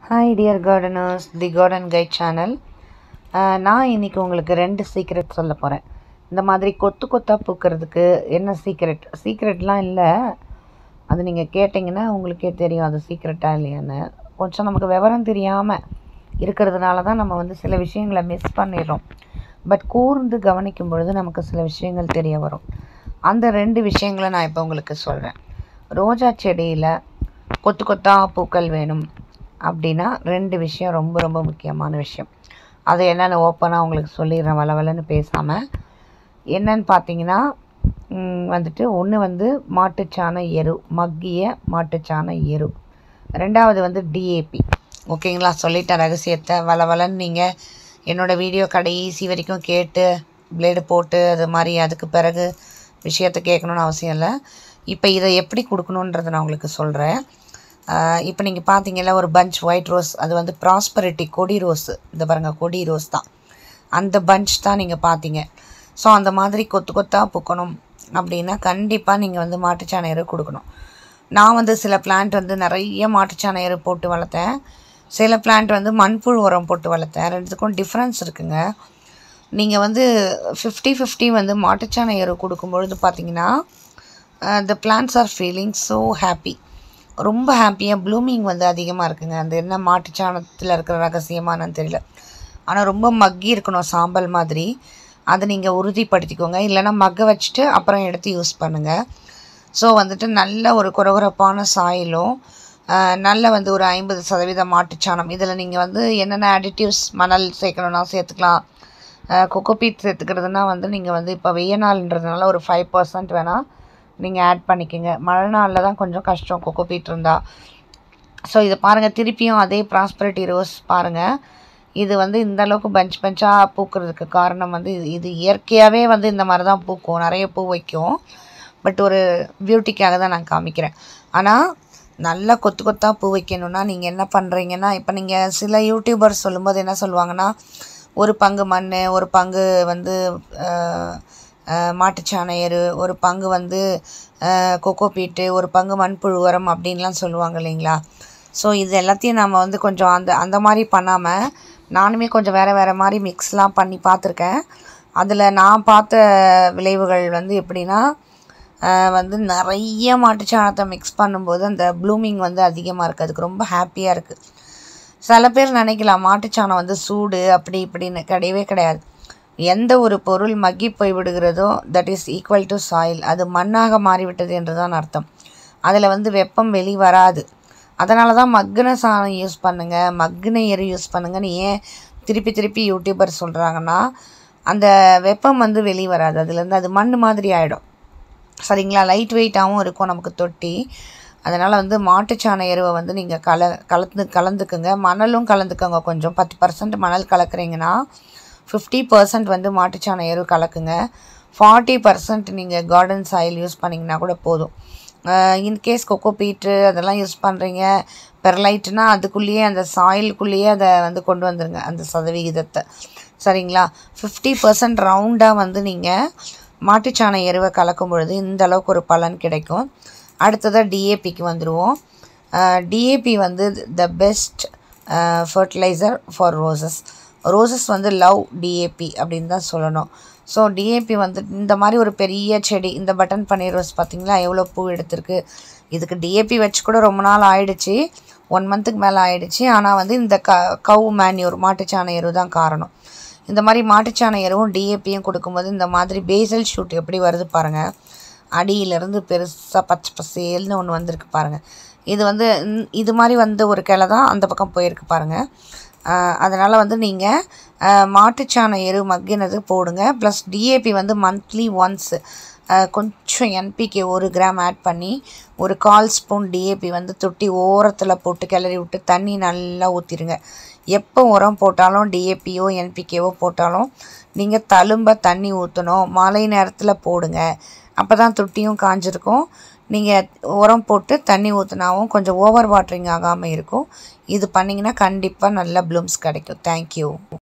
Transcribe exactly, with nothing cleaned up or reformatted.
Hi dear gardeners, the garden guide channel. நான் இன்றைக்கி உங்களுக்கு ரெண்டு சீக்ரெட் சொல்ல போகிறேன். இந்த மாதிரி கொத்து கொத்தாக பூக்கிறதுக்கு என்ன சீக்ரெட் சீக்ரெட்லாம் இல்லை, அது நீங்கள் கேட்டிங்கன்னா உங்களுக்கே தெரியும் அது சீக்ரெட்டாக இல்லையான்னு. கொஞ்சம் நமக்கு விவரம் தெரியாமல் இருக்கிறதுனால தான் நம்ம வந்து சில விஷயங்களை மிஸ் பண்ணிடுறோம். பட் கூர்ந்து கவனிக்கும் பொழுது நமக்கு சில விஷயங்கள் தெரிய வரும். அந்த ரெண்டு விஷயங்களை நான் இப்போ உங்களுக்கு சொல்கிறேன். ரோஜா செடியில் கொத்து கொத்தாக பூக்கள் வேணும் அப்படின்னா ரெண்டு விஷயம் ரொம்ப ரொம்ப முக்கியமான விஷயம். அதை என்னென்னு ஓப்பனாக உங்களுக்கு சொல்லிடுறேன், வளவலன்னு பேசாமல். என்னன்னு பார்த்தீங்கன்னா வந்துட்டு ஒன்று வந்து மாட்டுச்சாண எரு, மக்கிய மாட்டுச்சாண எரு. ரெண்டாவது வந்து டிஏபி. ஓகேங்களா, சொல்லிட்டேன் ரகசியத்தை. வளவலன்னு நீங்கள் என்னோடய வீடியோ கடைசி வரைக்கும் கேட்டு பிளேடு போட்டு அது மாதிரி அதுக்கு பிறகு விஷயத்தை கேட்கணுன்னு அவசியம் இல்லை. இப்போ இதை எப்படி கொடுக்கணுன்றதை நான் உங்களுக்கு சொல்கிறேன். இப்போ நீங்கள் பார்த்தீங்கன்னா ஒரு பஞ்ச் ஒயிட் ரோஸ், அது வந்து ப்ராஸ்பரிட்டி கொடி ரோஸு. இந்த பாருங்கள், கொடி ரோஸ் தான் அந்த பஞ்ச் தான் நீங்கள் பார்த்தீங்க. ஸோ அந்த மாதிரி கொத்து கொத்தாக பூக்கணும் அப்படின்னா கண்டிப்பாக நீங்கள் வந்து மாட்டுச்சாண எரு கொடுக்கணும். நான் வந்து சில பிளான்ட் வந்து நிறைய மாட்டுச்சாண எரு போட்டு வளர்த்தேன், சில பிளான்ட் வந்து மண்புழு உரம் போட்டு வளர்த்தேன். ரெண்டுத்துக்கும் டிஃப்ரென்ஸ் இருக்குங்க. நீங்கள் வந்து ஃபிஃப்டி ஃபிஃப்டி வந்து மாட்டுச்சாண எரு கொடுக்கும்பொழுது பார்த்தீங்கன்னா the plants are feeling so happy, ரொம்ப ஹாப்பியாக. ப்ளூமிங் வந்து அதிகமாக இருக்குங்க. அந்த என்ன மாட்டுச்சாணத்தில் இருக்கிற ரகசியமானு தெரியல, ஆனால் ரொம்ப மக்கி இருக்கணும் சாம்பல் மாதிரி. அதை நீங்கள் உறுதிப்படுத்திக்கோங்க. இல்லைனா மக்க வச்சுட்டு அப்புறம் எடுத்து யூஸ் பண்ணுங்கள். ஸோ வந்துட்டு நல்ல ஒரு குறகுறப்பான சாயிலும் நல்ல வந்து ஒரு ஐம்பது சதவீதம் மாட்டுச்சாணம். இதில் நீங்கள் வந்து என்னென்ன அடிட்டிவ்ஸ் மணல் சேர்க்கணுன்னா சேர்த்துக்கலாம். கொக்கோபீட் சேர்த்துக்கிறதுனா வந்து நீங்கள் வந்து இப்போ வெய்ய நாள்ன்றதுனால ஒரு ஃபைவ் பர்சன்ட் வேணால் நீங்கள் ஆட் பண்ணிக்கோங்க. மழை நாளில் தான் கொஞ்சம் கஷ்டம் கொக்கோபீட் இருந்தால். ஸோ இதை பாருங்கள், திருப்பியும் அதே ப்ராஸ்பரிட்டி ரோஸ் பாருங்கள். இது வந்து இந்த அளவுக்கு பஞ்ச் பஞ்சாக பூக்கிறதுக்கு காரணம் வந்து இது இது இயற்கையாகவே வந்து இந்த மாதிரி தான் பூக்கும், நிறைய பூ வைக்கும். பட் ஒரு பியூட்டிக்காக தான் நான் காமிக்கிறேன். ஆனால் நல்லா கொத்து கொத்தாக பூ வைக்கணுன்னா நீங்கள் என்ன பண்ணுறீங்கன்னா, இப்போ நீங்கள் சில யூடியூபர்ஸ் சொல்லும்போது என்ன சொல்லுவாங்கன்னா, ஒரு பங்கு மண், ஒரு பங்கு வந்து மாட்டுச்சாண எரு, ஒரு பங்கு வந்து கொக்கோபீட்டு, ஒரு பங்கு மண்புழு உரம் அப்படின்லாம் சொல்லுவாங்க இல்லைங்களா. ஸோ இது எல்லாத்தையும் நம்ம வந்து கொஞ்சம் அந்த அந்த மாதிரி பண்ணாமல் நானுமே கொஞ்சம் வேறு வேறு மாதிரி மிக்ஸ்லாம் பண்ணி பார்த்துருக்கேன். அதில் நான் பார்த்த விளைவுகள் வந்து எப்படின்னா, வந்து நிறைய மாட்டுச்சாணத்தை மிக்ஸ் பண்ணும்போது அந்த ப்ளூமிங் வந்து அதிகமாக இருக்குது. அதுக்கு ரொம்ப ஹாப்பியாக இருக்குது. சில பேர் நினைக்கலாம் மாட்டுச்சாணம் வந்து சூடு அப்படி இப்படின்னு, கிடையவே கிடையாது. எந்த ஒரு பொருள் மக்கி போய் விடுகிறதோ that is equal to soil, அது மண்ணாக மாறிவிட்டது என்று தான் அர்த்தம். அதில் வந்து வெப்பம் வெளி வராது. அதனால தான் மக்கின சாணம் யூஸ் பண்ணுங்கள், மக்கின எரு யூஸ் பண்ணுங்கன்னு ஏன் திருப்பி திருப்பி யூடியூபர் சொல்கிறாங்கன்னா, அந்த வெப்பம் வந்து வெளி வராது அதுலேருந்து, அது மண் மாதிரி ஆகிடும். சரிங்களா, லைட் வெயிட்டாகவும் இருக்கும் நமக்கு தொட்டி. அதனால் வந்து மாட்டுச்சாண எருவை வந்து நீங்கள் கல கலந்து கலந்துக்குங்க. மணலும் கலந்துக்கோங்க. கொஞ்சம் பத்து பர்சன்ட் மணல் கலக்குறீங்கன்னா ஃபிஃப்டி பர்சன்ட் வந்து மாட்டுச்சாண எரு கலக்குங்க. ஃபார்ட்டி பர்சன்ட் நீங்கள் கார்டன் சாயில் யூஸ் பண்ணிங்கன்னா கூட போதும். இன்கேஸ் கொக்கோபீட்டு அதெல்லாம் யூஸ் பண்ணுறீங்க, பெர்லைட்னா அதுக்குள்ளேயே அந்த சாயிலுக்குள்ளேயே அதை வந்து கொண்டு வந்துடுங்க அந்த சதவிகிதத்தை. சரிங்களா, ஃபிஃப்டி பர்சன்ட் ரவுண்டாக வந்து நீங்கள் மாட்டுச்சாண எருவை கலக்கும் பொழுது இந்த அளவுக்கு ஒரு பலன் கிடைக்கும். அடுத்ததாக டிஏபிக்கு வந்துடுவோம். டிஏபி வந்து the best fertiliser for roses. Roses வந்து லவ் டிஏபி அப்படின்னு தான் சொல்லணும். ஸோ டிஏபி வந்து இந்த மாதிரி ஒரு பெரிய செடி, இந்த பட்டன் பன்னீர் ரோஸ் பார்த்திங்களா எவ்வளோ பூ எடுத்திருக்கு. இதுக்கு டிஏபி வச்சு கூட ரொம்ப நாள் ஆயிடுச்சு, ஒன் மந்த்துக்கு மேலே ஆயிடுச்சு. ஆனால் வந்து இந்த க கவு மேன்யூர் மாட்டுச்சாண எரு தான் காரணம். இந்த மாதிரி மாட்டுச்சாண எருவும் டிஏபியும் கொடுக்கும்போது இந்த மாதிரி பேசல் ஷூட் எப்படி வருது பாருங்கள். அடியிலேருந்து பெருசாக பச்சை பசேல்னு ஒன்று வந்திருக்கு பாருங்கள். இது வந்து இது மாதிரி வந்து ஒரு கிளை தான் அந்த பக்கம் போயிருக்கு பாருங்கள். அதனால் வந்து நீங்கள் மாட்டுச்சாண எரு மக்கினது போடுங்க. ப்ளஸ் டிஏபி வந்து மந்த்லி ஒன்ஸு கொஞ்சம் என்பிகே ஒரு கிராம் ஆட் பண்ணி ஒரு கால் ஸ்பூன் டிஏபி வந்து தொட்டி ஓரத்தில் போட்டு கிளறி விட்டு தண்ணி நல்லா ஊற்றிடுங்க. எப்போ உரம் போட்டாலும் டிஏபியோ என்பிகேவோ போட்டாலும் நீங்கள் தழும்ப தண்ணி ஊற்றணும். மாலை நேரத்தில் போடுங்க, அப்போ தான் தொட்டியும் காஞ்சிருக்கும். நீங்கள் உரம் போட்டு தண்ணி ஊற்றினாவும் கொஞ்சம் ஓவர் வாட்டரிங் ஆகாமல் இருக்கும். இது பண்ணிங்கன்னா கண்டிப்பாக நல்ல ப்ளூம்ஸ் கிடைக்கும். தேங்க்யூ.